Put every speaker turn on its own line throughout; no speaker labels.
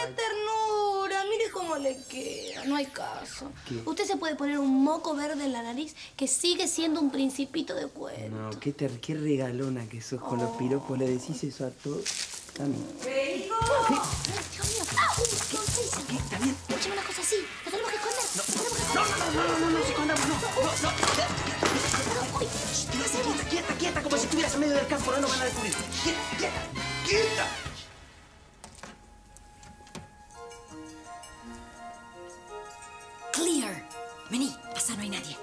ternura! Mire cómo le queda. No hay caso.
¿Qué?
Usted se puede poner un moco verde en la nariz que sigue siendo un principito de cuento.
No, qué regalona que sos con los piropos. Le decís eso a todos. Dame.
¡Federico! Dios mío. ¿Qué? ¿Está bien? Escúchame una cosa así. ¿Lo tenemos que esconder?
No, escondamos, no. Quieta, como si estuvieras en medio del campo. No nos van a descubrir. Quieta.
Clear. Vení, pasa, no hay nadie.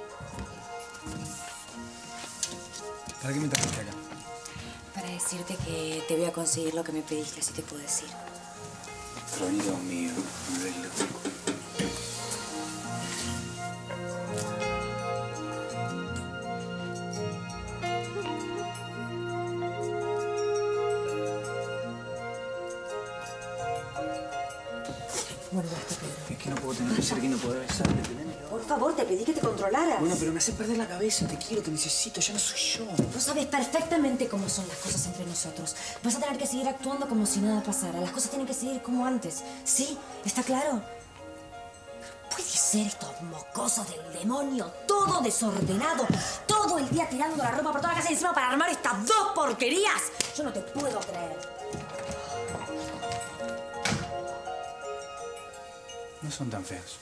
¿Para qué me trajiste acá?
Para decirte que te voy a conseguir lo que me pediste, así te puedo decir.
Troilo mío, Troilo.
Bueno, basta, Pedro.
Es que no puedo tener cerca y no poder besarte.
Por favor, te pedí que te controlaras.
Bueno, pero me hace perder la cabeza. Te quiero, te necesito. Ya no soy yo.
Tú sabes perfectamente cómo son las cosas entre nosotros. Vas a tener que seguir actuando como si nada pasara. Las cosas tienen que seguir como antes. ¿Sí? ¿Está claro? Puede ser estos mocosos del demonio, todo desordenado, todo el día tirando la ropa por toda la casa y encima para armar estas dos porquerías. Yo no te puedo creer.
No son tan feos.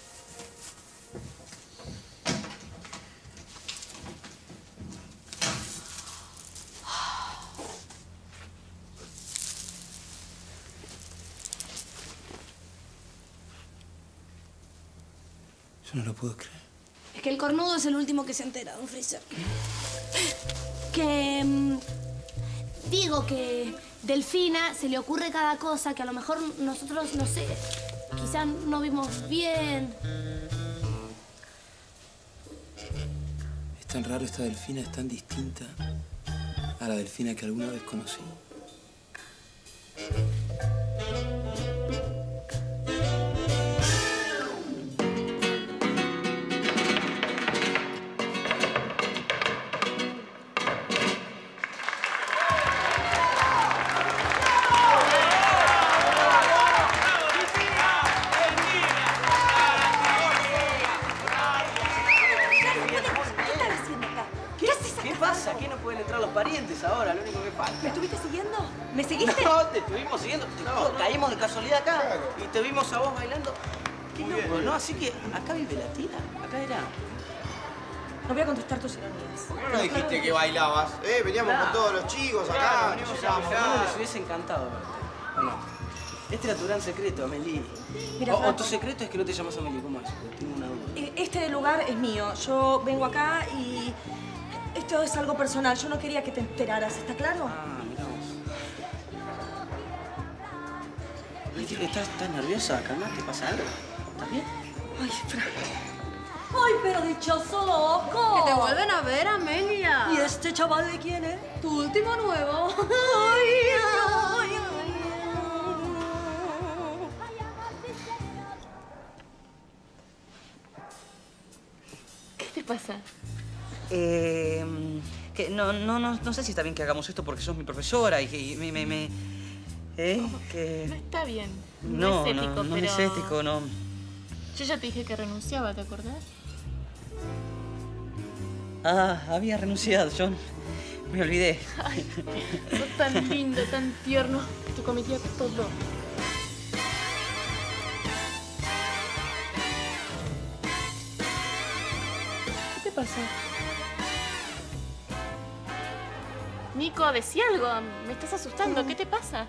Yo no lo puedo creer.
Es que el cornudo es el último que se entera, don Freezer. Que... digo que Delfina se le ocurre cada cosa que a lo mejor nosotros, no sé, quizás no vimos bien.
Es tan raro esta Delfina, es tan distinta a la Delfina que alguna vez conocí.
Aquí no pueden entrar los parientes ahora, lo único que falta.
¿Me estuviste siguiendo? ¿Me seguiste?
No, te estuvimos siguiendo. Caímos de casualidad acá y te vimos a vos bailando. Qué loco, ¿no? Así que acá vive la tía. Acá era.
No voy a contestar tus ironías.
¿Por qué no nos dijiste que bailabas? Veníamos con todos los chicos acá.
Les hubiese encantado verte. ¿O no? Este era tu gran secreto, Amelie.
Mira,
o tu secreto es que no te llamas Amelie. ¿Cómo es? Tengo una duda.
Este lugar es mío. Yo vengo acá y... esto es algo personal. Yo no quería que te enteraras. ¿Está claro?
Ah, mirá vos. ¿Estás nerviosa? Calmate, ¿pasa algo? ¿Estás bien?
Ay, Fran.
¡Ay, pero dichoso loco!
Que te vuelven a ver, Amelia.
¿Y este chaval de quién es?
Tu último nuevo.
Ay, ay, ay.
¿Qué te pasa?
Que no sé si está bien que hagamos esto porque sos mi profesora y que que...
No está bien.
No,
es ético,
no
pero...
es ético, no.
Yo ya te dije que renunciaba, ¿te acordás?
Ah, había renunciado, yo me olvidé.
Ay, sos tan lindo, tan tierno, que te cometía todo. ¿Qué te pasa? Nico, decí algo. Me estás asustando. ¿Qué te pasa?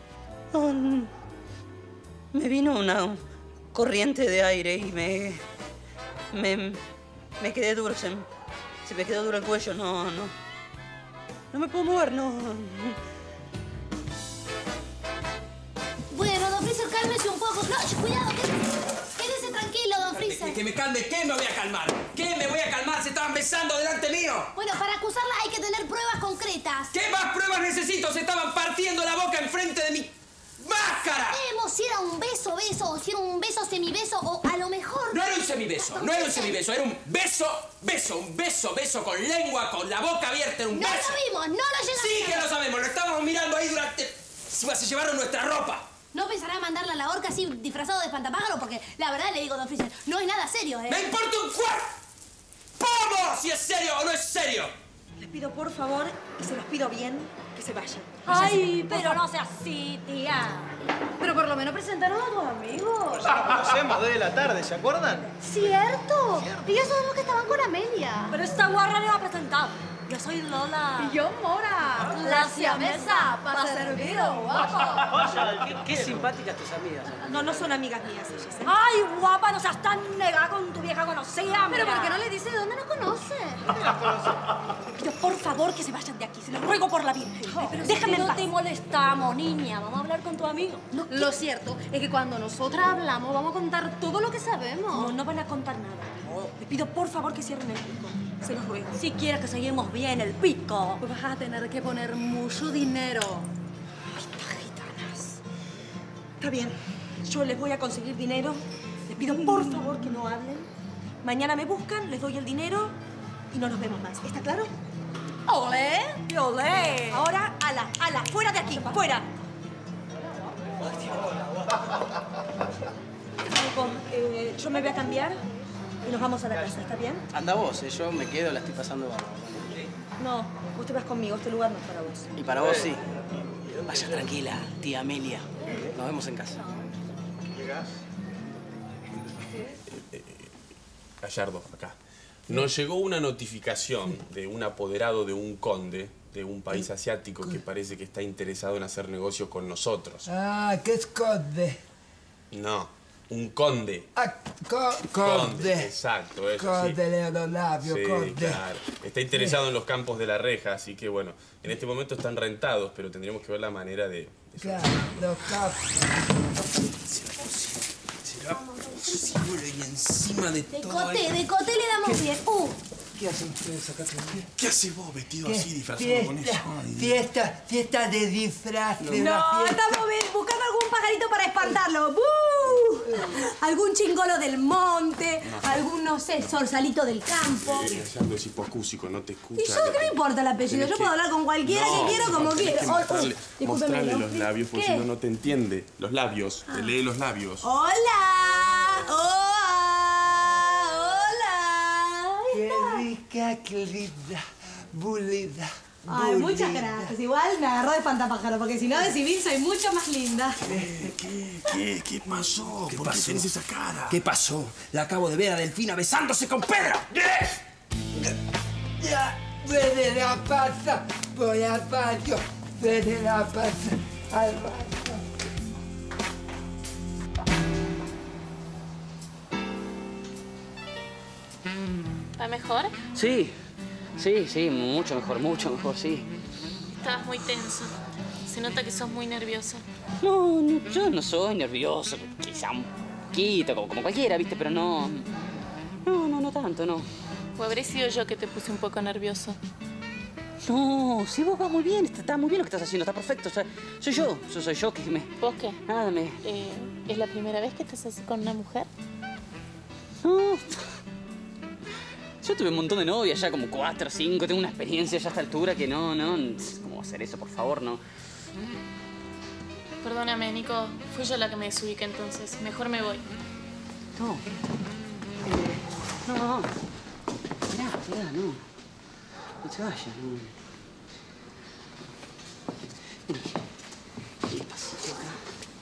Me vino una corriente de aire y me quedé duro. Se me quedó duro el cuello. No me puedo mover, no.
Bueno, don Freezer, cálmese un poco. No, cuidado, quédese tranquilo, don Freezer.
¿Que me calme? ¿Qué me voy a calmar? ¿Qué me voy a calmar? Se estaban besando delante mío.
Bueno, para acusarla hay que tener pruebas concretas.
¿Qué más pruebas necesito? Se estaban partiendo la boca enfrente de mi máscara.
Vemos si era un beso, o si era un beso semibeso, o a lo mejor...
No era un semibeso, no era un semibeso, era un beso con lengua, con la boca abierta, era un beso.
No lo vimos, no lo llegamos.
Sí que lo sabemos, lo estábamos mirando ahí durante... Se llevaron nuestra ropa.
¿No pensará mandarla a la horca así disfrazado de espantapájaro? Porque la verdad le digo, don Freezer, no es nada serio, ¿eh?
¡Me importa un cuerpo! ¡Vamos! Si es serio o no es serio.
Les pido por favor, y se los pido bien, que se vayan.
Ay, pero no sea así, tía.
Pero por lo menos presentaron a tus amigos.
Ya nos conocemos desde la tarde, ¿se acuerdan?
¿Cierto? Y yo sabemos que estaban con Amelia.
Pero esta guarra me va a presentar. Yo soy Lola.
Y yo Mora.
La siamesa para serviros, guapo.
Qué simpáticas tus amigas.
No, no son amigas mías ellas, ¿eh?
Ay, guapa, no seas tan negada con tu vieja conocida.
Pero
mira.
¿por qué no le dice de dónde nos conoce?
Les pido por favor que se vayan de aquí, se los ruego por la Virgen.
Pero
Déjenme en
no
paz.
te molestamos, niña. Vamos a hablar con tu amigo.
No, lo cierto es que cuando nosotras hablamos vamos a contar todo lo que sabemos.
No, no van a contar nada. Les pido por favor que cierren el pico. Se los ruego.
Si quieres que seguimos bien el pico.
Pues vas a tener que poner mucho dinero.
Está bien, yo les voy a conseguir dinero. Les pido por favor que no hablen. Mañana me buscan, les doy el dinero y no nos vemos más. ¿Está claro?
¡Olé!
¡Olé! Ahora, ala, fuera de aquí, fuera. Nico, yo me voy a cambiar y nos vamos a la casa, ¿está bien?
Anda vos, yo me quedo, la estoy pasando bárbaro.
No, vos te vas conmigo, este lugar no es para vos.
Y para vos sí. Vaya tranquila, tía Amelia. Nos vemos en casa.
Gallardo, acá. Nos llegó una notificación de un apoderado de un conde de un país asiático que parece que está interesado en hacer negocio con nosotros.
Ah, ¿qué es conde?
No, un conde.
Ah, conde.
Exacto, eso
Conde
sí.
Leonolabio,
Sí,
conde.
claro. Está interesado en los campos de la reja, así que bueno, en este momento están rentados, pero tendríamos que ver la manera de...
Claro, los campos.
Será posible y encima de todo
De cote le damos bien.
¿Qué hacen ustedes acá también?
¿Qué haces vos vestido
¿Qué?
así, disfrazado con eso?
Fiesta de disfraces.
No, estamos buscando algún pajarito para espantarlo. Algún chingolo del monte, algún, no sé, zorsalito del campo.
Gallardo es hipocúsico, no te escucha.
¿Y yo qué me importa el apellido? Yo puedo hablar con cualquiera que quiero como quiero.
Mostrarle los labios, porque
¿Qué?
si no, no te entiende. Los labios, te lee los labios.
¡Hola!
Qué rica, qué linda, bulida.
Ay, muchas gracias. Igual me agarró de espantapájaro, porque si no de civil soy mucho más linda.
¿Qué pasó? ¿Por qué tenés esa cara?
¿Qué pasó? La acabo de ver a Delfina besándose con Pedro.
Ya, de la pasa, voy al patio, de la pasa, al patio.
¿Va mejor?
Sí, mucho mejor, sí.
Estabas muy tenso. Se nota que sos muy nervioso.
No, yo no soy nervioso. Quizá un poquito, como cualquiera, ¿viste? Pero no tanto, no.
¿O habré sido yo que te puse un poco nervioso?
No, sí, vos vas muy bien. Está muy bien lo que estás haciendo, está perfecto. O sea, soy yo que me...
¿Vos qué?
Nada,
¿Es la primera vez que estás así con una mujer?
No. Yo tuve un montón de novias, ya como 4 o 5. Tengo una experiencia ya a esta altura que no. ¿Cómo hacer eso, por favor? No.
Perdóname, Nico. Fui yo la que me desubiqué entonces. Mejor me voy.
No. No. Mirá, no. No te vayas, no. Vení. Despacito acá.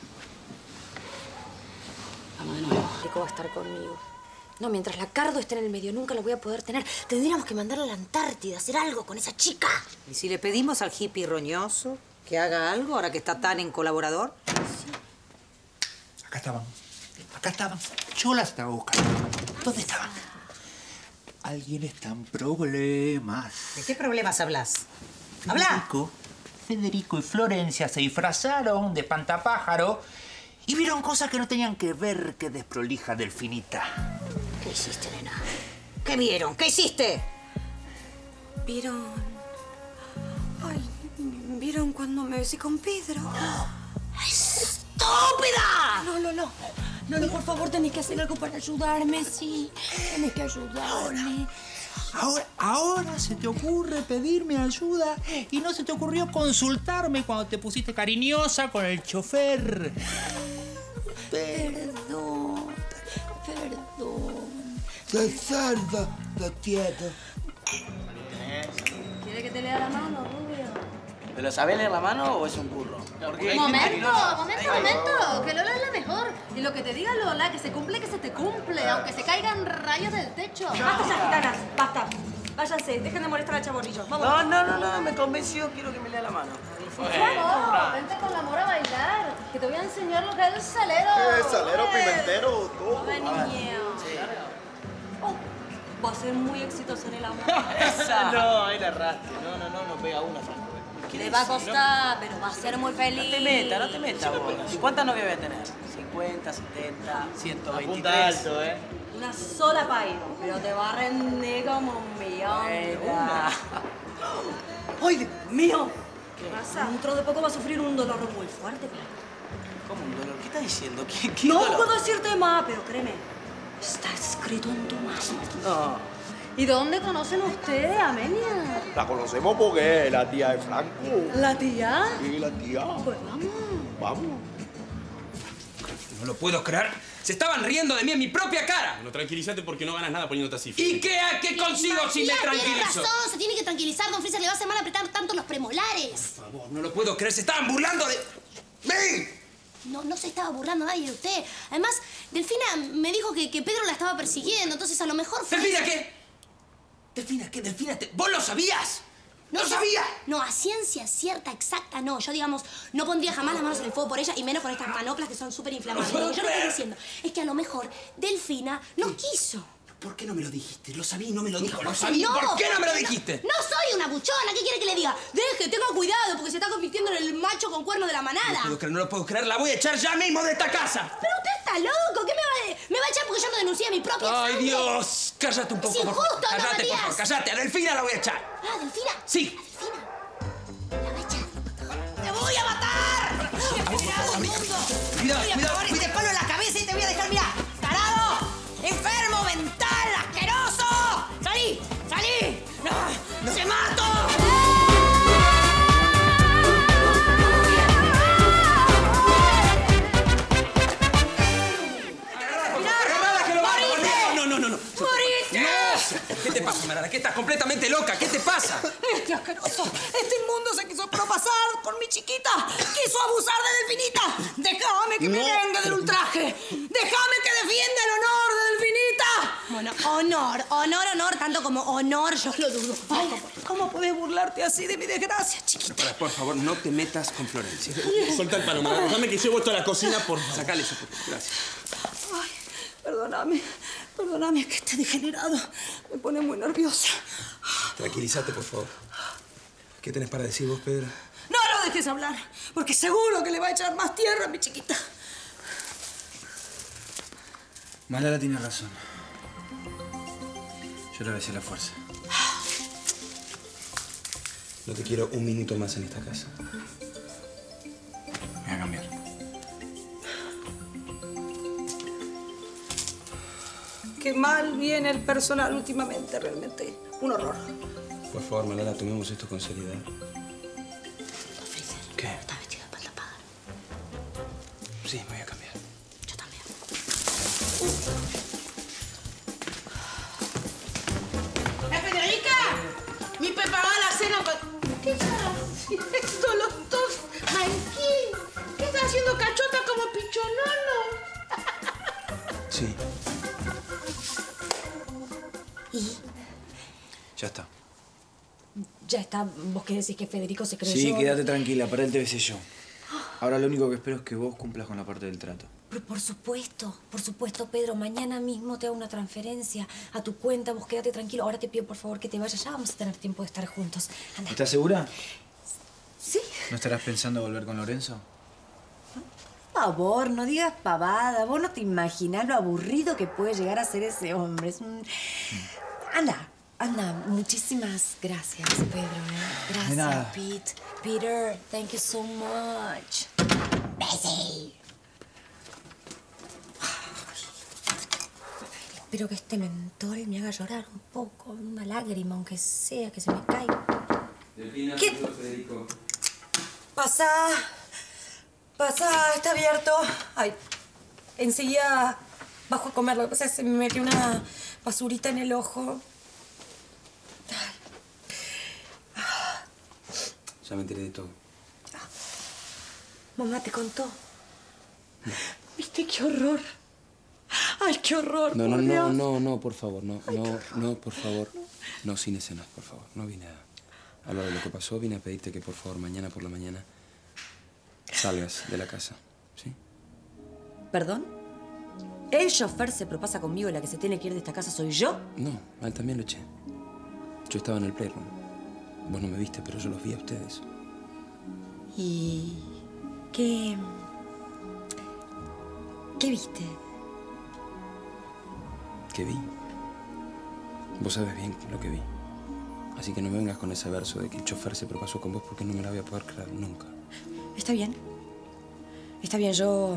Vamos de nuevo.
Nico va a estar conmigo. No, mientras la Cardo esté en el medio, nunca lo voy a poder tener. Tendríamos que mandarla a la Antártida, hacer algo con esa chica.
¿Y si le pedimos al hippie roñoso que haga algo ahora que está tan en colaborador?
Acá estaban. Yo las estaba buscando. ¿Dónde estaban? Alguien está en problemas.
¿De qué problemas hablas? ¡Habla!
Federico y Florencia se disfrazaron de espantapájaro y vieron cosas que no tenían que ver que desprolija Delfinita.
¿Qué hiciste, nena? ¿Qué vieron? ¿Qué hiciste?
¿Vieron? Ay, ¿vieron cuando me besé con Pedro?
¡Estúpida!
No, por favor, tenés que hacer algo para ayudarme, sí. Tenés que ayudarme.
Ahora se te ocurre pedirme ayuda y no se te ocurrió consultarme cuando te pusiste cariñosa con el chofer.
Perdón.
Se salva, lo quiero.
¿Quiere que te lea la mano, rubio?
¿Pero sabe leer la mano o es un burro?
Momento, que Lola es la mejor. Y lo que te diga Lola, que se cumple, que se te cumple, aunque se caigan rayos del techo.
Basta ya, gitanas, basta. Váyanse, dejen de molestar al chaborrillo. Vamos.
No, me convenció, quiero que me lea la mano.
Claro, vente con la mora a bailar, que te voy a enseñar lo que es el salero.
Salero, pimentero, todo.
Va a ser muy exitoso en el amor.
No, ahí la erraste. No pega una, Franco.
Le va a costar, pero va a ser muy feliz.
No te metas, vos. ¿Y cuántas novias voy a tener? 50, 70, 123.
Apunta alto,
Una sola país, pero te va a rendir como un millón. ¡Ay, Dios mío!
¿Qué pasa?
Dentro de poco va a sufrir un dolor muy fuerte.
¿Cómo un dolor? ¿Qué estás diciendo? ¿Qué
No
dolor?
puedo decirte más, pero créeme, está escrito en tu mano.
No.
¿Y dónde conocen ustedes a Amelia?
La conocemos porque es la tía de Franco.
¿La tía?
Sí, la tía.
Pues vamos.
Vamos.
No lo puedo creer. Se estaban riendo de mí en mi propia cara.
Bueno, tranquilízate porque no ganas nada poniéndote así.
¿Y qué consigo si me
Matías tiene
tranquilizo?
razón, se tiene que tranquilizar. Don Freezer le va a hacer mal apretar tanto los premolares.
Por favor, no lo puedo creer. Se estaban burlando de mí.
No se estaba burlando nadie de usted. Además, Delfina me dijo que Pedro la estaba persiguiendo, entonces a lo mejor fue...
¿Delfina qué? ¿Delfina qué? ¿Delfina? ¿Vos lo sabías? ¡No sabía!
No, a ciencia cierta, exacta, no. Yo, digamos, no pondría jamás las manos en el fuego por ella, y menos con estas manoplas que son súper inflamables. Lo que yo le estoy diciendo es que a lo mejor Delfina no quiso.
¿Por qué no me lo dijiste? Lo sabía y no me lo dijo. Lo sabía.
No,
¿Por qué no me lo dijiste?
No soy una buchona. ¿Qué quiere que le diga? Deje, tenga cuidado, porque se está convirtiendo en el macho con cuerno de la manada.
No lo puedo creer. La voy a echar ya mismo de esta casa.
Pero usted está loco. ¿Qué me va a echar porque yo no denuncié a mi propia
¡Ay,
sangre?
Dios! Cállate un poco,
Es injusto,
por favor.
¿no,
Cállate, por
Matías?
favor. Cállate. A Delfina la voy a echar.
Ah, ¿Delfina?
Sí.
¡Te voy a matar!
Cuidado,
Te voy a poner palo en la cabeza y te voy a dejar, mirá, tarado, enfermo mental, asqueroso. ¡Salí! ¡Salí! ¡No! ¡Se mato!
¿Qué te pasa, Marana? ¿Qué estás completamente loca? ¿Qué te pasa?
Este asqueroso, este inmundo se quiso propasar con mi chiquita. Quiso abusar de Delfinita. Déjame que me vengue del ultraje. Déjame que defienda el honor de Delfinita.
Bueno, honor, tanto como honor, yo lo dudo.
Ay, ¿cómo puedes burlarte así de mi desgracia, chiquita?
Por favor, no te metas con Florencia.
Solta el palo, Marana. Déjame que llevo esto a la cocina por...
Sacale eso. Gracias.
Ay, perdóname, que este degenerado me pone muy nerviosa.
Tranquilízate, por favor. ¿Qué tenés para decir vos, Pedro?
No lo dejes hablar, porque seguro que le va a echar más tierra a mi chiquita.
Malala tiene razón. Yo le besé la fuerza.
No te quiero un minuto más en esta casa.
Me voy a cambiar.
Qué mal viene el personal últimamente, realmente. Un horror.
Por favor, Malala, tomemos esto con seriedad. ¿Qué?
Está vestida de pantapájaro.
Sí, me voy a cambiar.
Yo también.
¡Federica! ¡Mi preparaba la cena con... ¿Qué están haciendo los dos? ¡Manquín! ¿Qué están haciendo cachota como pichololos?
Sí.
¿Y?
Ya está.
Ya está. ¿Vos qué decís que Federico se creyó?
Sí, quédate tranquila. Para él te besé yo. Ahora lo único que espero es que vos cumplas con la parte del trato.
Pero por supuesto, Pedro. Mañana mismo te hago una transferencia a tu cuenta. Vos quédate tranquilo. Ahora te pido, por favor, que te vayas. Ya vamos a tener tiempo de estar juntos. Anda.
¿Estás segura?
Sí.
¿No estarás pensando volver con Lorenzo?
Por favor, no digas pavada. Vos no te imaginás lo aburrido que puede llegar a ser ese hombre. Es un... Anda. Muchísimas gracias, Pedro. Gracias,
De nada.
Pete. Peter, thank you so much. Bessie. Espero que este mentol me haga llorar un poco, una lágrima, aunque sea, que se me caiga.
Delfina,
¿Qué?
Federico.
Pasa, está abierto. Ay, enseguida bajo a comer. Lo que pasa es que se me metió una basurita en el ojo.
Ya me enteré de todo.
Mamá te contó. ¿Viste qué horror? Ay, qué horror.
No,
por
no,
Dios.
no, por favor, no, por favor. No, sin escenas, por favor. No vine a hablar de lo que pasó. Vine a pedirte que, por favor, mañana por la mañana salgas de la casa, ¿sí?
¿Perdón? ¿El chofer se propasa conmigo y la que se tiene que ir de esta casa soy yo?
No, a él también lo eché. Yo estaba en el playroom. Vos no me viste, pero yo los vi a ustedes.
¿Y qué viste?
¿Qué vi? Vos sabés bien lo que vi. Así que no me vengas con ese verso de que el chofer se propasó con vos porque no me la voy a poder creer nunca.
Está bien. Está bien, yo...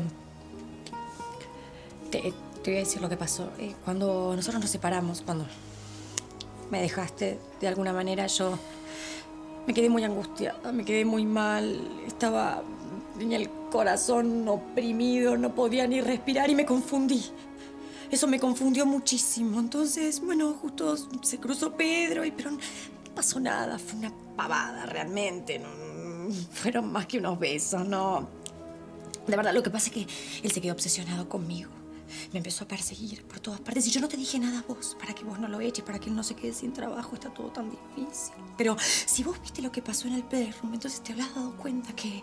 Te voy a decir lo que pasó. Cuando nosotros nos separamos, cuando me dejaste de alguna manera, yo me quedé muy angustiada, me quedé muy mal. Tenía el corazón oprimido, no podía ni respirar y me confundí. Eso me confundió muchísimo. Entonces, bueno, justo se cruzó Pedro, pero no pasó nada. Fue una pavada, realmente. No, fueron más que unos besos, no. De verdad, lo que pasa es que él se quedó obsesionado conmigo. Me empezó a perseguir por todas partes y yo no te dije nada a vos, para que vos no lo eches, para que él no se quede sin trabajo. Está todo tan difícil. Pero si vos viste lo que pasó en el playroom, entonces te habrás dado cuenta que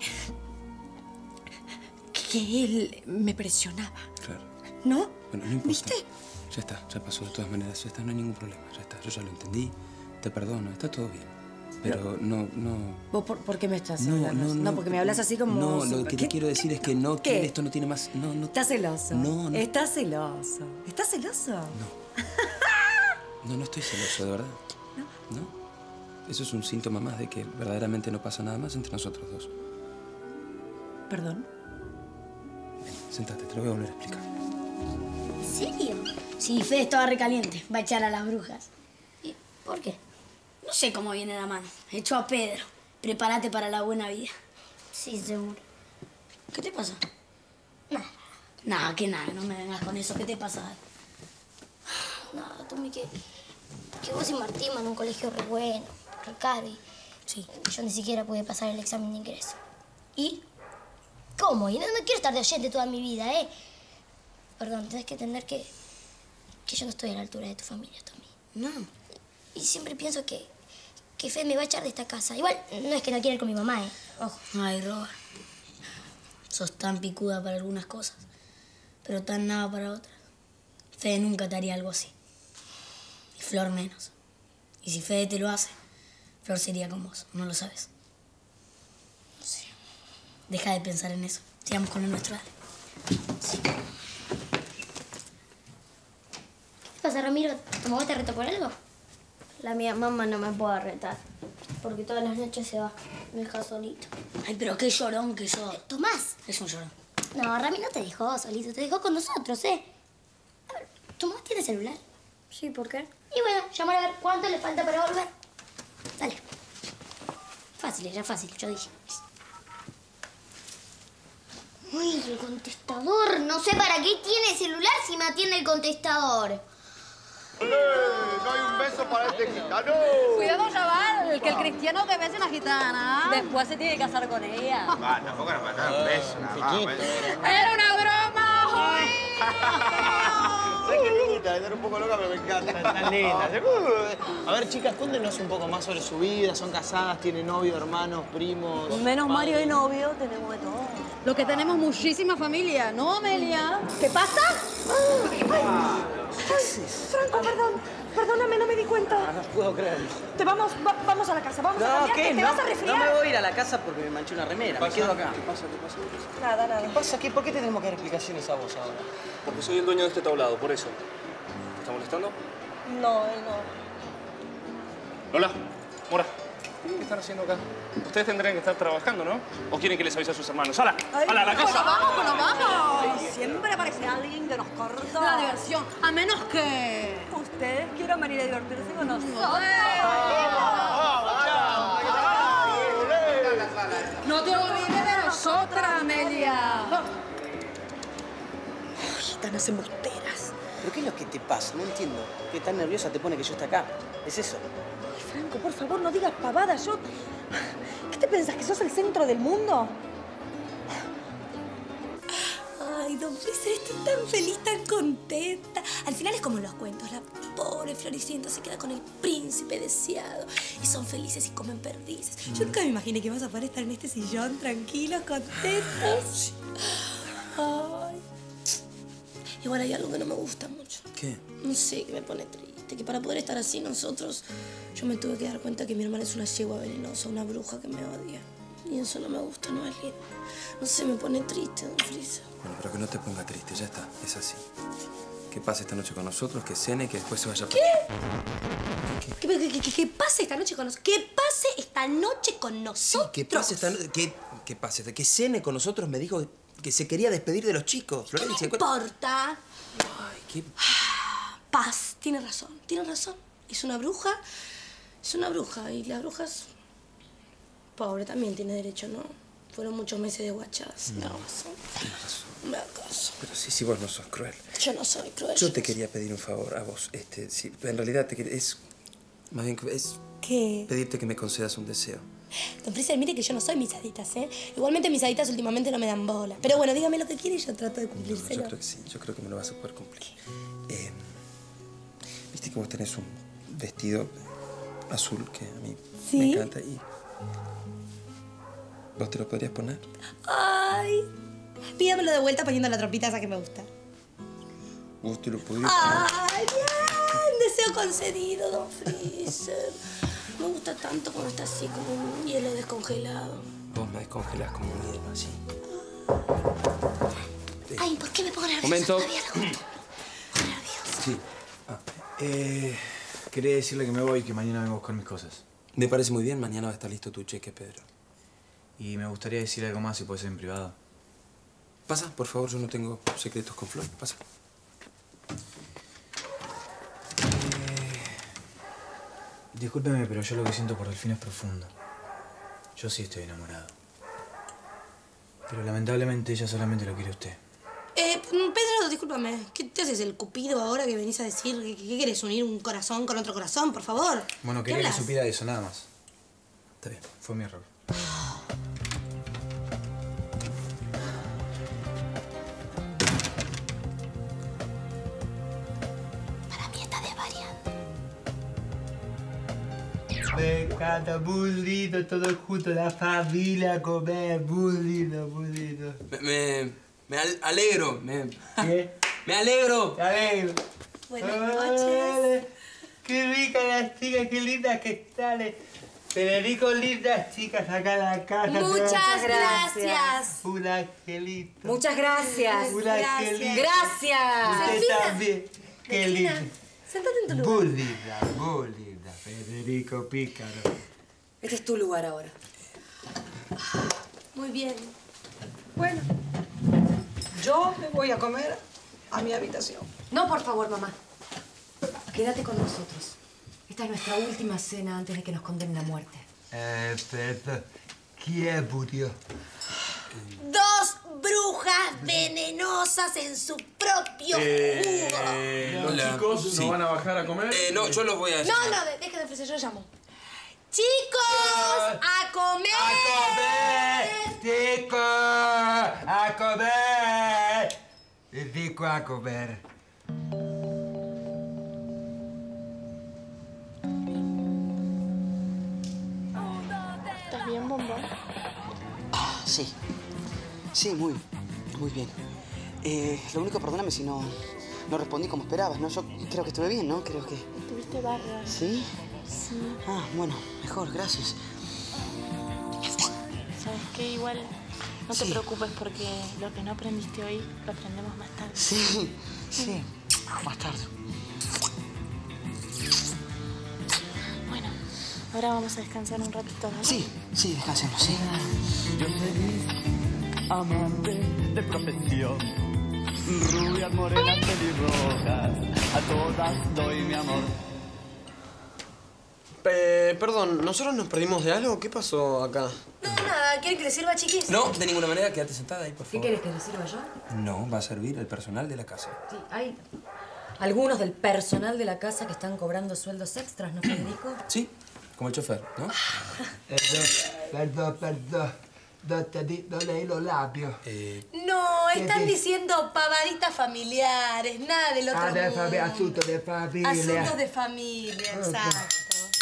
él me presionaba.
Claro.
¿No?
Bueno, no importa.
¿Viste?
Ya está, ya pasó de todas maneras. Ya está, no hay ningún problema. Ya está, yo ya lo entendí. Te perdono, está todo bien. Pero no...
¿Vos por qué me estás hablando? No, porque me hablas así como...
No, lo que te quiero decir es que no,
¿Qué?
que esto no tiene más... No.
¿Estás celoso?
No.
¿Estás celoso? ¿Estás celoso?
No estoy celoso, de verdad. ¿No? Eso es un síntoma más de que verdaderamente no pasa nada más entre nosotros dos.
¿Perdón?
Ven, sentate, te lo voy a volver a explicar.
¿En serio? Sí, Fede estaba recaliente. Va a echar a las brujas. ¿Y por qué? No sé cómo viene la mano. Echó a Pedro. Prepárate para la buena vida. Sí, seguro. ¿Qué te pasa? Nada. Nada, que nada. No me vengas con eso. ¿Qué te pasa? Nada, Tommy, que vos y Martín van a un colegio re bueno, re caro y... Sí. Yo ni siquiera pude pasar el examen de ingreso. ¿Y? ¿Cómo? Y no quiero estar de oyente toda mi vida, ¿eh? Perdón, tenés que entender que yo no estoy a la altura de tu familia, Tommy. No. Y siempre pienso que Fede me va a echar de esta casa. Igual, no es que no quiera ir con mi mamá, ¿eh? Ojo. Ay, Roba. Sos tan picuda para algunas cosas, pero tan nada para otras. Fede nunca te haría algo así. Y Flor menos. Y si Fede te lo hace, Flor sería con vos. ¿No lo sabes? No sé. Deja de pensar en eso. Sigamos con lo nuestro, dale. Sí. ¿Qué te pasa, Ramiro? ¿Tu mamá te retó por algo? La mía mamá no me puede retar, porque todas las noches se va, me deja solito. Ay, pero qué llorón que sos. ¿Tomás? Es un llorón. No, Rami no te dejó solito, te dejó con nosotros, ¿eh? A ver, ¿tu mamá tiene celular? Sí, ¿por qué? Y bueno, llamar a ver cuánto le falta para volver. Dale. Fácil, era fácil, yo dije. Uy, el contestador. No sé para qué tiene celular si me atiende el contestador.
¡No hay un beso para este gitano!
Cuidado, chaval, que el cristiano te besa en la gitana. Después se tiene que casar con ella.
Va, tampoco nos faltaba un beso, nada más.
¡Era una broma!
¿Sabes qué linda? Estar un poco loca, pero me encanta.
Tan linda. A ver, chicas, cuéntenos un poco más sobre su vida. ¿Son casadas? ¿Tienen novio, hermanos, primos?
Menos Mario y novio, tenemos de todo.
Lo que tenemos muchísima familia, ¿no, Amelia?
¿Qué pasa? Franco, perdóname, no me di cuenta.
No puedo creerlo.
Vamos a la casa, vamos a cambiarte,
¿qué?
te vas a resfriar.
No me voy a ir a la casa porque me manché una remera. Me quedo acá.
¿Qué pasa?
Nada.
¿Qué pasa? ¿Por qué te tenemos que dar explicaciones a vos ahora?
Porque soy el dueño de este tablado, por eso. ¿Te está molestando?
No, él no.
Lola, Mora, ¿qué están haciendo acá? Ustedes tendrían que estar trabajando, ¿no? ¿O quieren que les avise a sus hermanos? ¡Hala! ¡Hala, a la casa!
¡Bueno, vamos!
Ay, siempre aparece alguien que nos
cortó.
La diversión, a menos que...
Ustedes quieran venir a divertirse con nosotros.
No te olvides de nosotras, Amelia.
Gitanas embusteras. ¿Pero qué es lo que te pasa? No entiendo. ¿Qué tan nerviosa te pone que yo esté acá? ¿Es eso?
Ay, Franco, por favor, no digas pavadas. ¿Qué te pensás, que sos el centro del mundo?
Ay, don Freezer, estoy tan feliz, tan contenta. Al final es como en los cuentos. La pobre Floricienta se queda con el príncipe deseado. Y son felices y comen perdices. Yo nunca me imaginé que vas a poder estar en este sillón tranquilos, contentos. Ay. Igual hay algo que no me gusta mucho.
¿Qué?
No sé, que me pone triste. Que para poder estar así nosotros, yo me tuve que dar cuenta que mi hermana es una yegua venenosa, una bruja que me odia. Y eso no me gusta, no es lindo. No sé, me pone triste, don Freezer.
Bueno, pero que no te ponga triste, ya está, es así. Que pase esta noche con nosotros, que cene, que después se vaya...
¿Qué? ¿Qué pase esta noche con nosotros? ¿Qué pase esta noche con nosotros?
Sí, que pase esta noche... ¿Qué pase? Que cene con nosotros, me dijo que se quería despedir de los chicos. Florencia,
¿qué me importa?
Ay, qué...
Paz, tiene razón, tiene razón. Es una bruja, y las brujas... Pobre, también tiene derecho, ¿no? Fueron muchos meses de guachadas.
No,
tienes razón. Me acaso.
Pero sí, si vos no sos cruel.
Yo no soy cruel.
Yo te quería pedir un favor a vos. Sí, en realidad te quería... Más bien que es...
¿Qué?
Pedirte que me concedas un deseo.
Don Freezer, mire que yo no soy mis haditas, ¿eh? Igualmente mis haditas últimamente no me dan bola. Pero bueno, dígame lo que quiere y yo trato de cumplírselo.
Yo creo que sí. Yo creo que me lo vas a poder cumplir. Viste que vos tenés un vestido azul que a mí me encanta y... ¿Vos te lo podrías poner?
Ay, pídamelo de vuelta poniendo la tropita esa que me gusta.
¿Vos te lo podrías poner?
Ay, bien, deseo concedido, don Freezer. Me gusta tanto cuando está así como un hielo descongelado.
Vos me descongelás como un hielo, así.
Ay, ¿por qué me pongo nerviosa?
Momento.
Sí. Quería decirle que me voy y que mañana vengo a buscar mis cosas.
Me parece muy bien. Mañana va a estar listo tu cheque, Pedro.
Y me gustaría decir algo más, si puede ser en privado.
Pasa, por favor, yo no tengo secretos con Flor. Pasa.
Discúlpeme, pero yo lo que siento por Delfina es profundo. Yo sí estoy enamorado. Pero lamentablemente ella solamente lo quiere a usted.
Pedro, discúlpame. ¿Qué te haces, el cupido ahora que venís a decir? ¿Qué querés, unir un corazón con otro corazón, por favor?
Bueno, quería que supiera eso, nada más.
Está bien.
Fue mi error.
Para mí está desvariando.
Me encanta, muy lindo, todos juntos, la familia a comer, muy lindo, muy lindo.
Me alegro.
¿Qué?
Me alegro.
Me alegro.
Buenas noches.
Qué ricas las chicas, qué lindas que están. Federico, lindas chicas acá en la casa.
Muchas gracias.
Un angelito.
Muchas gracias.
Un angelito.
Gracias.
Usted también. Qué lindo.
Sentate en tu lugar.
Muy linda. Federico Pícaro.
Este es tu lugar ahora.
Muy bien.
Bueno, yo me voy a comer a mi habitación.
No, por favor, mamá. Quédate con nosotros. Esta es nuestra última cena antes de que nos condenen a muerte.
Pero, ¿quién murió?
Dos brujas venenosas en su propio jugo.
¿Los chicos no van a bajar a comer?
No, yo los voy a...
No, deja de ofrecer, yo llamo. ¡Chicos! ¡A comer!
¡A comer! ¡Chicos! ¡A comer! Rico a comer.
¿Estás bien, Bombón?
Sí. Sí, muy bien. Lo único, perdóname si no respondí como esperabas, ¿no? Yo creo que estuve bien, ¿no? Creo que...
Estuviste bárbaro.
¿Sí?
Sí.
Ah, bueno, mejor, gracias.
¿Sabes qué? Igual no te preocupes porque lo que no aprendiste hoy lo aprendemos más tarde.
Sí. Más tarde.
Bueno, ahora vamos a descansar un ratito, ¿vale?
Sí, descansemos, sí.
Yo feliz, amante de profesión, rubias, morenas, pelirrojas, a todas doy mi amor.
Perdón, ¿nosotros nos perdimos de algo? ¿Qué pasó acá?
No, nada. ¿Quieren que les sirva, chiquis?
No, de ninguna manera, quédate sentada ahí, por favor.
¿Qué querés que les sirva yo?
No, va a servir el personal de la casa.
Sí, hay algunos del personal de la casa que están cobrando sueldos extras, ¿no, Federico?
Sí, como el chofer, ¿no?
Perdón. No te leí los labios.
No, están
¿Qué?
diciendo pavaditas familiares, nada del otro mundo.
Asuntos de familia.
Asuntos de familia, exacto.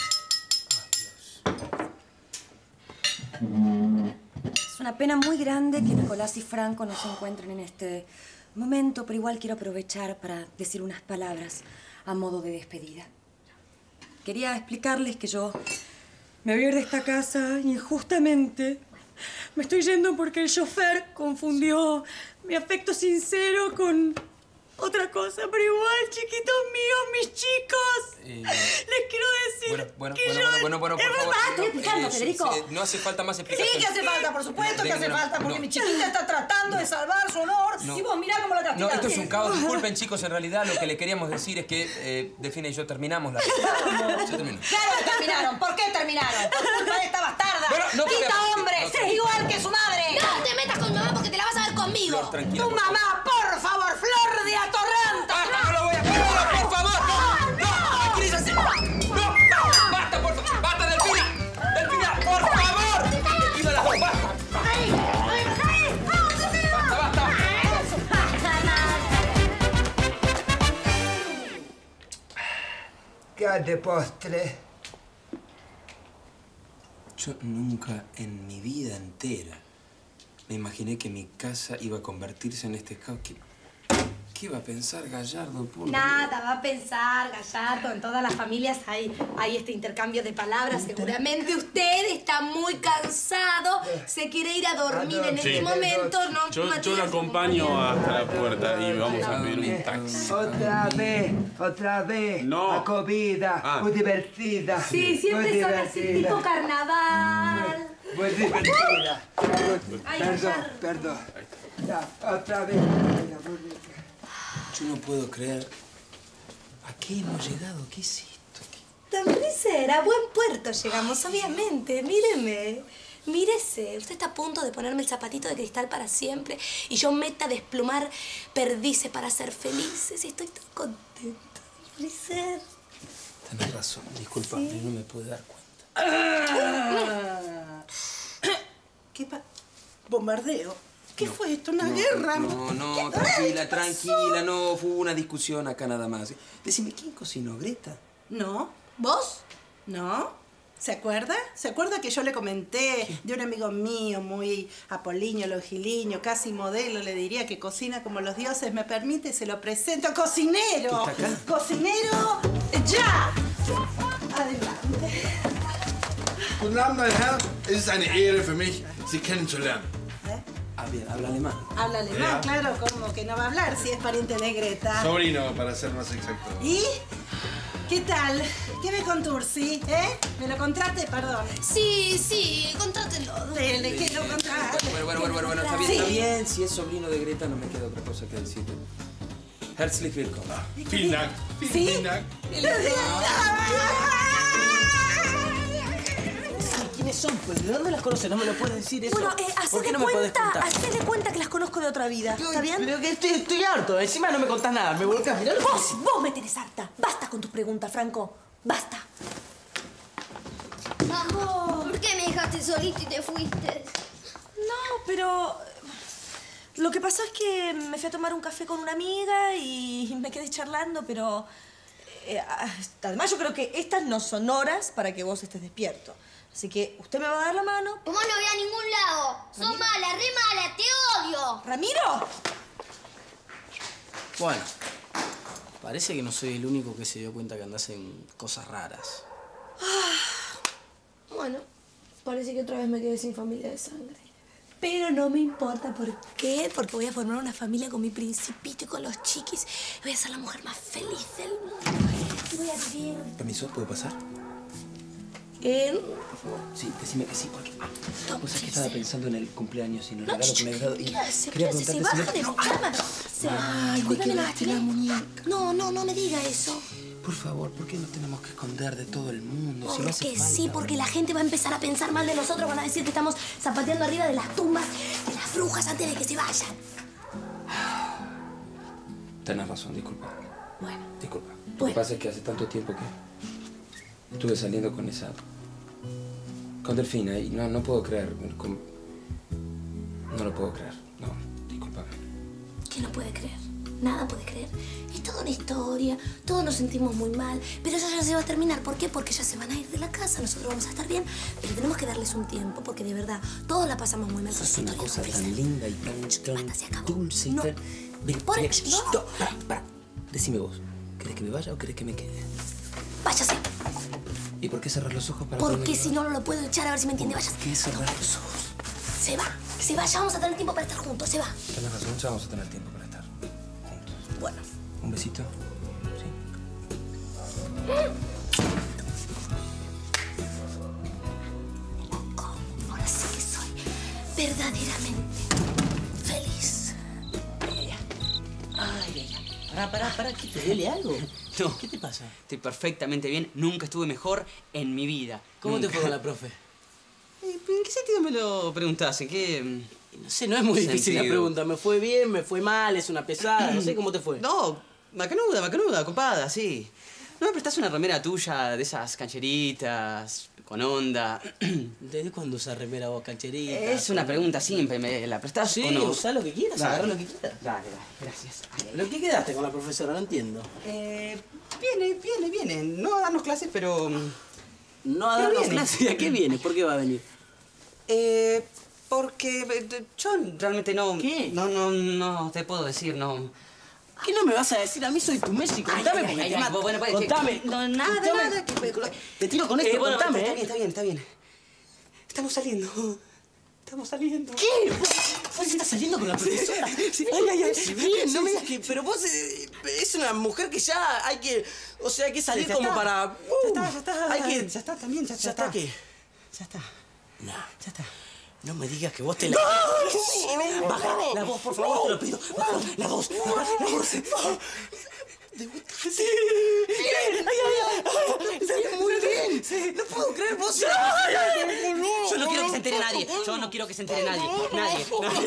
Es una pena muy grande que Nicolás y Franco no se encuentren en este momento, pero igual quiero aprovechar para decir unas palabras a modo de despedida. Quería explicarles que yo me voy a ir de esta casa injustamente. Me estoy yendo porque el chofer confundió mi afecto sincero con otra cosa, pero igual, chiquitos míos, mis chicos, les quiero decir
Bueno,
por
por favor.
estoy explicando, Federico.
No hace falta más explicación.
Sí que hace falta, por supuesto que hace falta, porque mi chiquita está tratando de salvar su honor y vos mirá cómo la castigás.
No, esto es un caos. Disculpen, chicos, en realidad lo que le queríamos decir es que Delfina y yo terminamos la... Se terminó.
Claro que terminaron. ¿Por qué terminaron? Por culpa de esta bastarda.
Bueno, no,
¡Quita hombres!
no,
¡Es igual que su madre!
No te metas con mi mamá porque te la vas a ver conmigo.
Flor, tranquila,
¡Tu
por favor.
mamá, por favor, Flor de Atorranta!
¡No lo voy a hacer! ¡Por favor! ¡No! ¡Tranquilízate! ¡No! ¡Basta, por favor! ¡Basta, Delfina! ¡Delfina, por favor! ¡Delfina, las dos! ¡Basta! ¡Basta!
¿Qué hay de postre?
Yo nunca en mi vida entera me imaginé que mi casa iba a convertirse en este caos. ¿Qué iba a pensar Gallardo?
Nada, va a pensar, Gallardo. En todas las familias hay este intercambio de palabras. Seguramente usted está muy cansado, se quiere ir a dormir en este momento. No,
Yo lo acompaño hasta la puerta y vamos a pedir un taxi.
Otra vez.
No.
La comida, muy divertida.
Sí, siempre son así, tipo carnaval.
Muy divertida.
Ay,
Perdón. Ya, otra vez.
Yo no puedo creer. ¿A qué hemos llegado? ¿Qué es esto?
También será buen puerto llegamos, obviamente. Míreme. Mírese. Usted está a punto de ponerme el zapatito de cristal para siempre y yo meta a desplumar perdices para ser felices. Y estoy tan contenta. Puede ser.
Tenés razón. Disculpame, no me pude dar cuenta.
¿Qué bombardeo? ¿Qué fue esto? ¿Una guerra?
No, tranquila, no. Fue una discusión acá nada más. Decime, ¿quién cocinó? ¿Greta?
No. ¿Vos? No. ¿Se acuerda? ¿Se acuerda que yo le comenté de un amigo mío muy apolíneo, longilíneo, casi modelo, le diría que cocina como los dioses? ¿Me permite? Se lo presento. ¡Cocinero!
¿Está acá?
¡Cocinero! ¡Ya! Adelante.
Guten Abend, mein Herr. Es ist eine Ehre für mich, Sie kennenzulernen.
Bien, habla alemán.
Habla alemán, claro, ¿cómo que no va a hablar si es pariente de Greta?
Sobrino, para ser más exacto.
¿Y? ¿Qué tal? ¿Qué me contursi? ¿Me lo contrate? Perdón.
Sí, contrátelo.
Le quiero contratar.
Bueno, está bien. Si es sobrino de Greta, no me queda otra cosa que decirle. Herzlich willkommen.
Vielen Dank. Vielen Dank.
¿Quiénes son? Pues, ¿de dónde las conoces? No me lo puedes decir eso.
Bueno,
¿Por qué no me podés contar?
hacé de cuenta que las conozco de otra vida. ¿Está bien?
Pero que estoy harto. Encima no me contás nada. Me volcás a mirar.
Vos me tenés harta. Basta con tus preguntas, Franco. Basta.
Amor, ¿por qué me dejaste solito y te fuiste?
No, pero... Lo que pasó es que me fui a tomar un café con una amiga y me quedé charlando, pero... además, yo creo que estas no son horas para que vos estés despierto. Así que usted me va a dar la mano.
Vos no voy a ningún lado. Sos mala, re mala, te odio.
¡Ramiro!
Bueno, parece que no soy el único que se dio cuenta que andás en cosas raras.
Bueno, parece que otra vez me quedé sin familia de sangre. Pero no me importa. ¿Por qué? Porque voy a formar una familia con mi principito y con los chiquis. Voy a ser la mujer más feliz del mundo. Y voy a vivir...
¿Permiso? ¿Puedo pasar? Sí, decime que sí, porque... Vos sabés que estaba pensando en el cumpleaños y en el regalo que me habías dado y quería preguntarte si no...
hacer?
Ay, me quedaste la muñeca.
No, no, no me diga eso.
Por favor, ¿por qué nos tenemos que esconder de todo el mundo? Si no hace
Porque
falta.
sí, porque la gente va a empezar a pensar mal de nosotros. Van a decir que estamos zapateando arriba de las tumbas de las brujas antes de que se vayan.
Tenés razón, disculpa.
Bueno.
Disculpa. Lo que pasa es que hace tanto tiempo que estuve saliendo con esa... con Delfina y no puedo creer. No lo puedo creer. No, discúlpame.
¿Qué no puede creer? Nada puede creer. Es toda una historia, todos nos sentimos muy mal, pero eso ya se va a terminar. ¿Por qué? Porque ya se van a ir de la casa, nosotros vamos a estar bien, pero tenemos que darles un tiempo, porque de verdad, todos la pasamos muy mal.
Es una cosa tan linda y tan dulce y
No.
tan... Ven,
Por
ven,
eso, no.
Para. Decime vos, ¿querés que me vaya o querés que me quede?
Váyase.
¿Y por qué cerrar los ojos para
Porque
poderme
si no, no lo puedo echar, a ver si me entiende. Váyase.
¿Qué cerrar los ojos?
Se va, ya vamos a tener tiempo para estar juntos, se va.
Tenés razón, ya vamos a tener tiempo para estar juntos.
Bueno.
¿Un besito?
Ahora sí que soy verdaderamente feliz.
Ay, pará, ¿qué te duele algo?
No.
¿Qué te pasa?
Estoy perfectamente bien. Nunca estuve mejor en mi vida.
¿Cómo te fue con la profe?
¿En qué sentido me lo preguntás? ¿En qué...?
No sé, no es muy difícil la pregunta. ¿Me fue bien? ¿Me fue mal? ¿Es una pesada? No sé, ¿cómo te fue?
No, macanuda, copada, sí. ¿No me prestás una remera tuya de esas cancheritas, con onda?
¿Desde cuándo usas remera vos, cancherita?
Es una pregunta simple, ¿me la prestás
Sí,
o no?
usá lo que quieras,
Dale.
agarrá lo que quieras.
Dale, gracias.
¿Lo que quedaste con la profesora? No entiendo.
Viene. No a darnos clases, pero...
No a darnos clases. ¿A qué viene? ¿Por qué va a venir?
Porque yo realmente no...
¿Qué?
No te puedo decir, no...
¿Qué no me vas a decir? A mí soy tu Messi. Contame porque te mato.
Bueno, pues,
contame.
No, nada.
Te tiro con esto,
bueno,
contame.
Está bien. Estamos saliendo.
¿Qué? ¿Vos estás saliendo con la profesora?
Sí.
Ay, bien, no me digas que... Pero vos es una mujer que ya hay que... O sea, hay que salir
Sí, ya
como
está.
para...
Ya está.
Hay que...
Ya está también, ya
¿Ya
está.
está qué?
Ya está.
No.
Ya está.
No me digas que vos te la... Baja la voz, por favor, te lo pido. Baja la voz. Sí. Bien. Ay. Muy bien. Sí. No puedo creer, vos...
Yo no quiero que se entere nadie. Nadie.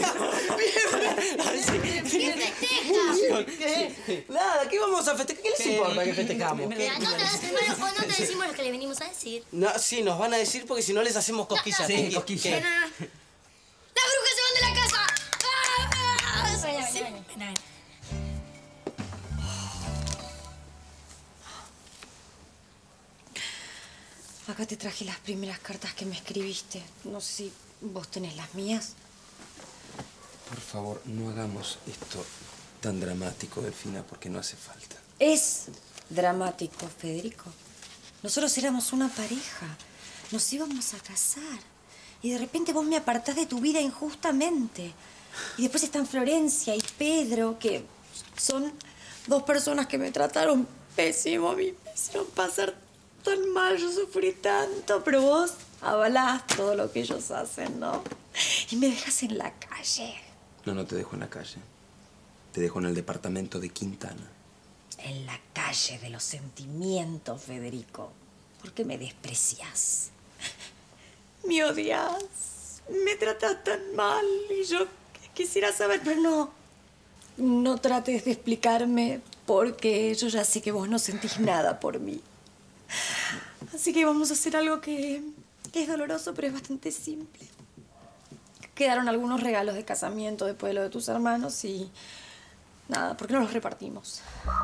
¿Qué? Nada, ¿qué vamos a festejar? ¿Qué les importa que festejamos?
Mira, no te hagas el malo, Juan, no te decimos lo que le venimos a decir.
No, sí, nos van a decir porque si no les hacemos cosquillas.
Sí, cosquillas.
¡Las brujas se van de la casa! Ven.
Acá te traje las primeras cartas que me escribiste. No sé si vos tenés las mías.
Por favor, no hagamos esto tan dramático, Delfina, porque no hace falta.
Es dramático, Federico. Nosotros éramos una pareja. Nos íbamos a casar. Y de repente vos me apartás de tu vida injustamente. Y después están Florencia y Pedro, que son dos personas que me trataron pésimo. A mí me hicieron pasar tan mal, yo sufrí tanto. Pero vos avalás todo lo que ellos hacen, ¿no? Y me dejas en la calle.
No te dejo en la calle. Te dejo en el departamento de Quintana.
En la calle de los sentimientos, Federico. ¿Por qué me desprecias? Me odias. Me tratas tan mal. Y yo quisiera saber, pero no. No trates de explicarme porque yo ya sé que vos no sentís nada por mí. Así que vamos a hacer algo que es doloroso, pero es bastante simple. Quedaron algunos regalos de casamiento después de lo de tus hermanos y... nada, ¿por qué no los repartimos?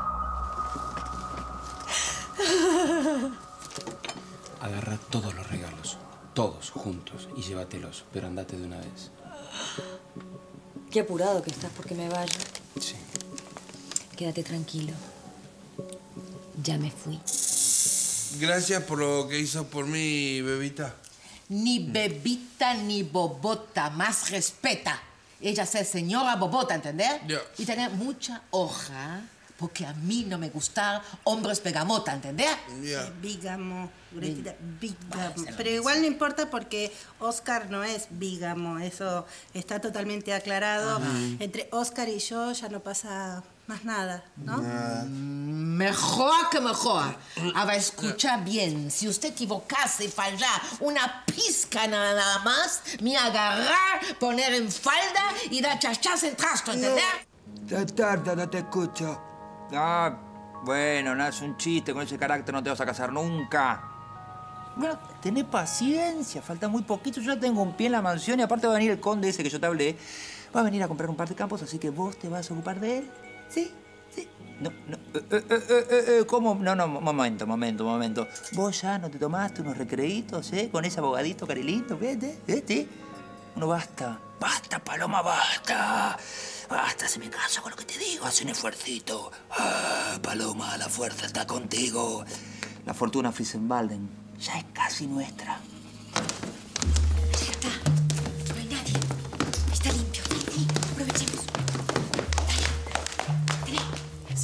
Agarra todos los regalos, todos juntos, y llévatelos, pero andate de una vez.
Qué apurado que estás porque me vaya.
Sí.
Quédate tranquilo. Ya me fui.
Gracias por lo que hizo por mí, bebita.
Ni bebita ni bobota, más respeta. Ella es señora bobota, ¿entendés?
Ya.
Y tener mucha hoja porque a mí no me gustan hombres pegamota, ¿entendés?
Bígamo, Gretita, bígamo. Pero igual no importa porque Oscar no es bígamo, eso está totalmente aclarado. Entre Oscar y yo ya no pasa más nada, ¿no?
Mejor que mejor. Ahora escucha bien, si usted equivocase y fallar una pizca nada más, me agarrar, poner en falda y dar chachas en trasto, ¿entendés?
Ya tarda, no te escucho. Ah, bueno, nada, es un chiste. Con ese carácter no te vas a casar nunca. Bueno, tenés paciencia, falta muy poquito. Yo ya tengo un pie en la mansión y aparte va a venir el conde ese que yo te hablé. Va a venir a comprar un par de campos, así que vos te vas a ocupar de él. ¿Sí? ¿Sí? No, no. ¿Cómo? No, momento. Vos ya no te tomaste unos recreitos, ¿eh? Con ese abogadito Carilito, ¿viste? No, basta. Basta, Paloma, basta. Basta, si me caso con lo que te digo, haz un esfuercito. Ah, Paloma, la fuerza está contigo. La fortuna Friesenwalden ya es casi nuestra.
Ya está. No hay nadie. Está limpio. Sí, aprovechemos. Dale. Tenés. Sí.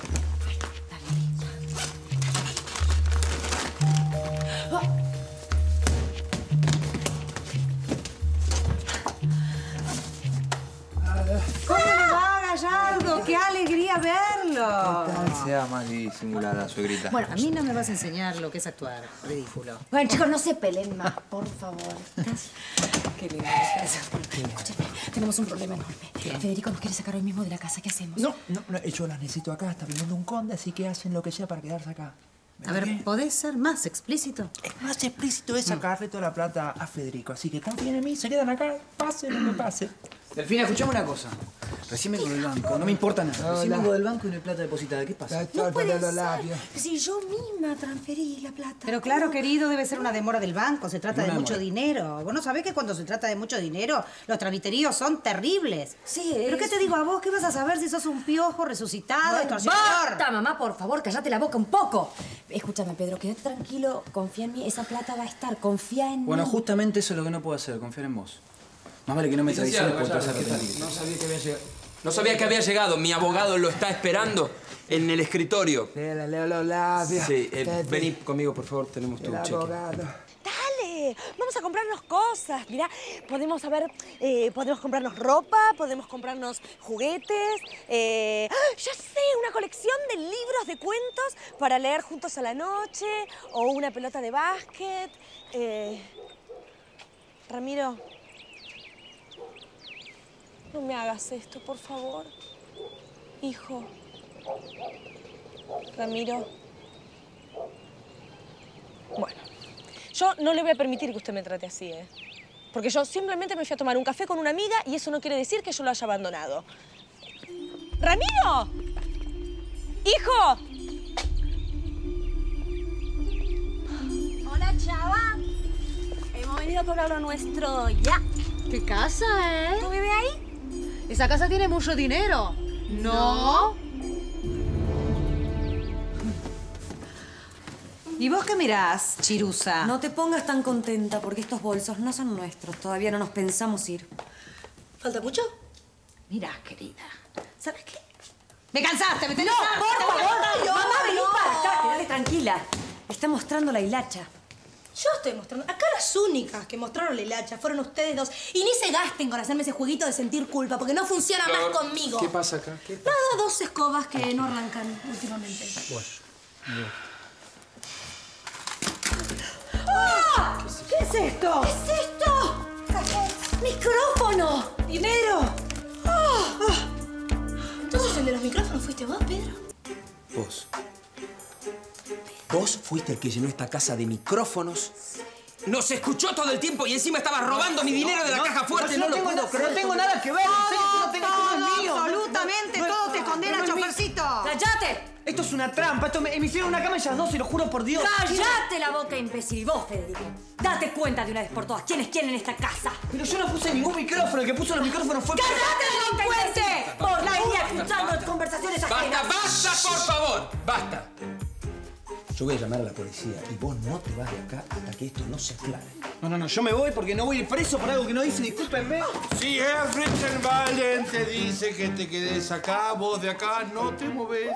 ¿Cómo le va, Gallardo? ¡Qué alegría verlo!
Sea más disimulada, suegrita.
Bueno, a mí no me vas a enseñar lo que es actuar. Ridículo.
Bueno, chicos, no se peleen más, por favor.
Qué lindo. Escúchame, tenemos un problema enorme. Federico nos quiere sacar hoy mismo de la casa. ¿Qué hacemos?
No, yo las necesito acá. Está viniendo un conde, así que hacen lo que sea para quedarse acá.
A ver, ¿podés ser más explícito?
Es más explícito es sacarle toda la plata a Federico. Así que confíen en mí, se quedan acá, pase lo que pase.
Delfina, escuchame una cosa. Recién vengo del banco, no me importa nada. Recién vengo del banco y no hay plata depositada. ¿Qué pasa?
No puede ser. Si yo misma transferí la plata.
Pero claro, querido, debe ser una demora del banco. Se trata de mucho dinero. ¿Vos no sabés que cuando se trata de mucho dinero, los tramiteríos son terribles?
Sí,
¿Pero qué te digo a vos? ¿Qué vas a saber si sos un piojo resucitado, extorsionador?
¡Basta, mamá! Por favor, cállate la boca un poco. Escúchame, Pedro, quédate tranquilo. Confía en mí. Esa plata va a estar. Confía en mí.
Bueno, justamente eso es lo que no puedo hacer, confiar en vos. Más vale que no me traiciones por pasar arrepentido.
No sabía que había llegado. Mi abogado lo está esperando en el escritorio.
Le leo los labios.
Sí, vení conmigo, por favor. Tenemos tu cheque.
Dale, vamos a comprarnos cosas. Mirá, podemos comprarnos ropa, podemos comprarnos juguetes. Ya sé, una colección de libros de cuentos para leer juntos a la noche o una pelota de básquet. Ramiro, no me hagas esto, por favor. Hijo. Ramiro. Bueno, yo no le voy a permitir que usted me trate así, ¿eh? Porque yo simplemente me fui a tomar un café con una amiga y eso no quiere decir que yo lo haya abandonado. ¡Ramiro! ¡Hijo! Hola, chava. Hemos venido a cobrar lo nuestro ya.
¿Qué casa, eh?
¿Tú vives ahí?
Esa casa tiene mucho dinero. ¿No? ¿Y vos qué mirás, chirusa?
No te pongas tan contenta porque estos bolsos no son nuestros. Todavía no nos pensamos ir.
¿Falta mucho?
Mirá, querida. ¿Sabes qué? ¡Me cansaste! ¡Me tenés
¡No, por favor!
yo,
¡Mamá, vení
no.
para acá! Quédate tranquila. Está mostrando la hilacha.
Yo estoy mostrando. Acá las únicas que mostraron la hilacha fueron ustedes dos. Y ni se gasten con hacerme ese jueguito de sentir culpa, porque no funciona más conmigo.
¿Qué pasa acá?
Nada, 2 escobas que no arrancan últimamente.
¡Ah! ¿Qué es esto?
¿Qué es esto? ¡Micrófono!
¡Dinero!
Entonces el de los micrófonos fuiste vos, Pedro.
Vos. Vos fuiste el que llenó esta casa de micrófonos. Nos escuchó todo el tiempo y encima estaba robando mi dinero de la caja fuerte. No lo puedo creer.
No tengo nada que ver. En serio, no tengo nada mío.
Absolutamente todo te condena, chofercito.
¡Cállate!
Esto es una trampa. Esto me hicieron una cama ellas dos, se lo juro por Dios.
¡Cállate la boca, imbécil! Y vos, Federico, date cuenta de una vez por todas. ¿Quiénes quieren esta casa?
Pero yo no puse ningún micrófono. El que puso los micrófonos fue...
¡Cállate, delincuente! Por la venía escuchando conversaciones ajenas.
¡Basta, basta, por favor! ¡Basta! Yo voy a llamar a la policía y vos no te vas de acá hasta que esto no se aclare.
No, yo me voy porque no voy a ir preso por algo que no hice, discúlpenme.
Si Herr Rittenwalden te dice que te quedes acá, vos de acá no te moves.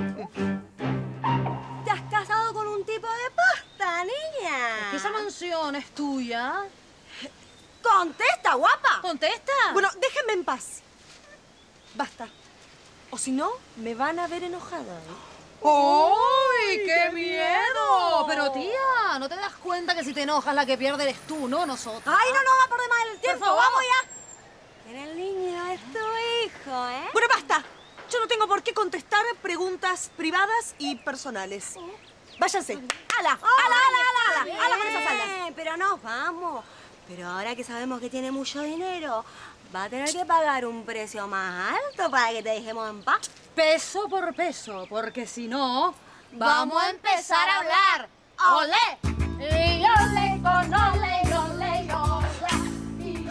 ¿Te has casado con un tipo de pasta, niña?
¿Que esa mansión es tuya?
¡Contesta, guapa!
¿Contesta?
Bueno, déjenme en paz. Basta. O si no, me van a ver enojada,
¡Uy, qué miedo! Pero, tía, ¿no te das cuenta que si te enojas la que pierde eres tú, no nosotros?
¡Ay, no va a perder más el tiempo!
Por favor.
¡Vamos ya! Era el niño, es tu hijo, ¿eh? Bueno, basta. Yo no tengo por qué contestar preguntas privadas y personales. Váyanse. ¡Ala! ¡Ala con esas alas! Pero nos vamos. Pero ahora que sabemos que tiene mucho dinero, va a tener que pagar un precio más alto para que te dejemos en paz.
Peso por peso, porque si no,
vamos a empezar a hablar.
¡Olé!
Y ole con ole, ole, ole. Y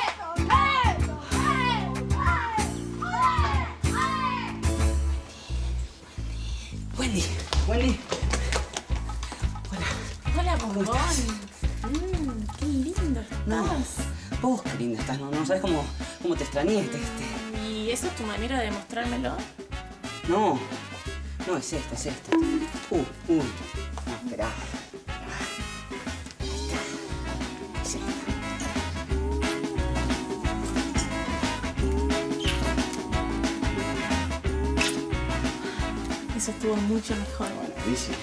Wendy.
Hola, bombón. Qué lindo estás.
Vos, qué linda estás. No sabes cómo te extrañé.
¿Y esa es tu manera de mostrármelo?
No, es esta. No, esperá. Es esta.
Eso estuvo mucho mejor.
Bueno, dice.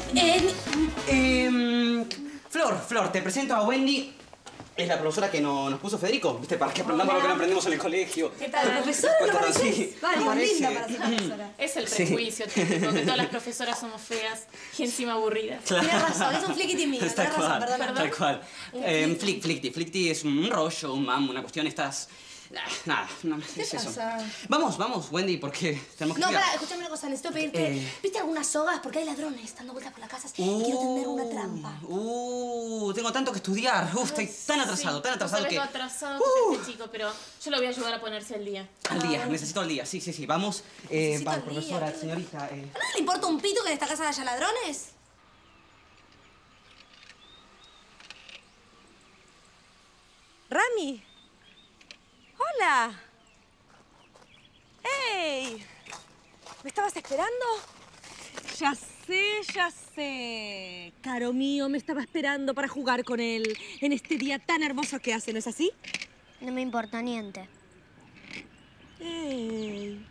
Flor, te presento a Wendy. Es la profesora que nos puso Federico, ¿viste? Para que aprendamos lo que no aprendemos en el colegio.
¿Qué tal?
¿Profesora?
Pues,
¿No
sí,
pareces? Vale,
parece.
linda para ser profesora.
Es el prejuicio típico, que todas las profesoras somos feas y encima aburridas.
Claro.
Tienes razón, es un fliquiti mío.
Tal
Tienes razón,
cual,
perdón.
tal cual. Flicti es un rollo, un mam, una cuestión, estás... Nada, es eso. Vamos, Wendy, porque tenemos que
No,
estudiar.
pará, escúchame una cosa, necesito pedirte... ¿Viste algunas sogas? Porque hay ladrones dando vueltas por las casas y quiero tender una trampa.
Tengo tanto que estudiar. Estoy tan atrasado
No sabes
que...
lo atrasado que es este chico, pero yo lo voy a ayudar a ponerse al día.
Al día, necesito al día. Sí. Vamos,
Necesito
vamos,
al día,
profesora,
¿qué?
señorita.
¿A nadie le importa un pito que en esta casa haya ladrones?
Rami. Hola. ¡Ey! ¿Me estabas esperando? Ya sé. Caro mío, me estaba esperando para jugar con él en este día tan hermoso que hace, ¿no es así?
No me importa niente.
¡Ey!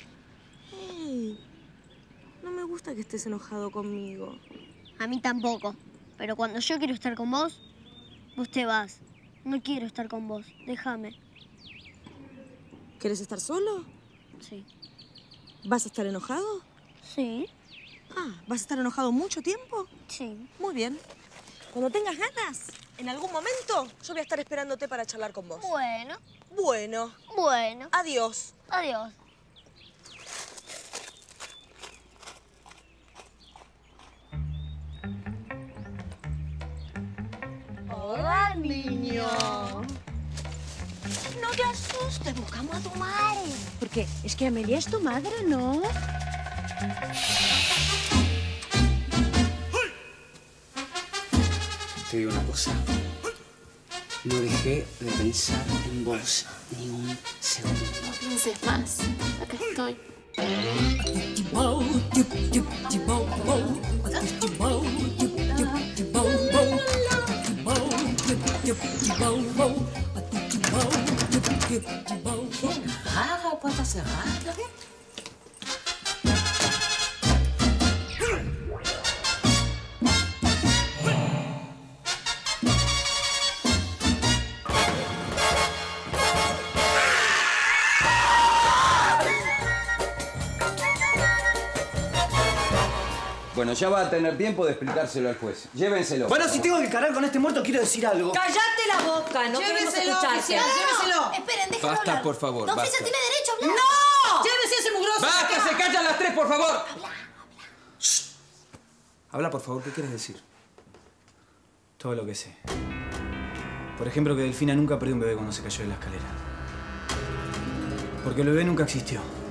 No me gusta que estés enojado conmigo.
A mí tampoco. Pero cuando yo quiero estar con vos, vos te vas. No quiero estar con vos. Déjame.
¿Quieres estar solo?
Sí.
¿Vas a estar enojado?
Sí.
¿Vas a estar enojado mucho tiempo?
Sí.
Muy bien. Cuando tengas ganas, en algún momento, yo voy a estar esperándote para charlar con vos.
Bueno.
Adiós.
Adiós.
Hola, niño.
No te asustes, buscamos a tu madre.
¿Por qué? Es que Amelia es tu madre, ¿no?
Te digo una cosa. No dejé de pensar en vos ni un segundo.
No pienses más. Acá estoy.
Ah, puerta cerrada.
Bueno, ya va a tener tiempo de explicárselo al juez. Llévenselo.
Bueno, si tengo que cargar con este muerto, quiero decir algo.
¡Cállate la boca! No queremos escucharte.
Lléveselo.
Esperen, déjenlo
Basta,
hablar.
por favor,
Don
basta.
Fischer tiene derecho a hablar.
¡No! ¡Llévese ese mugroso!
¡Basta! ¡Se callan las tres, por favor!
Habla, por favor, ¿qué quieres decir? Todo lo que sé. Por ejemplo, que Delfina nunca perdió un bebé cuando se cayó de la escalera. Porque el bebé nunca existió.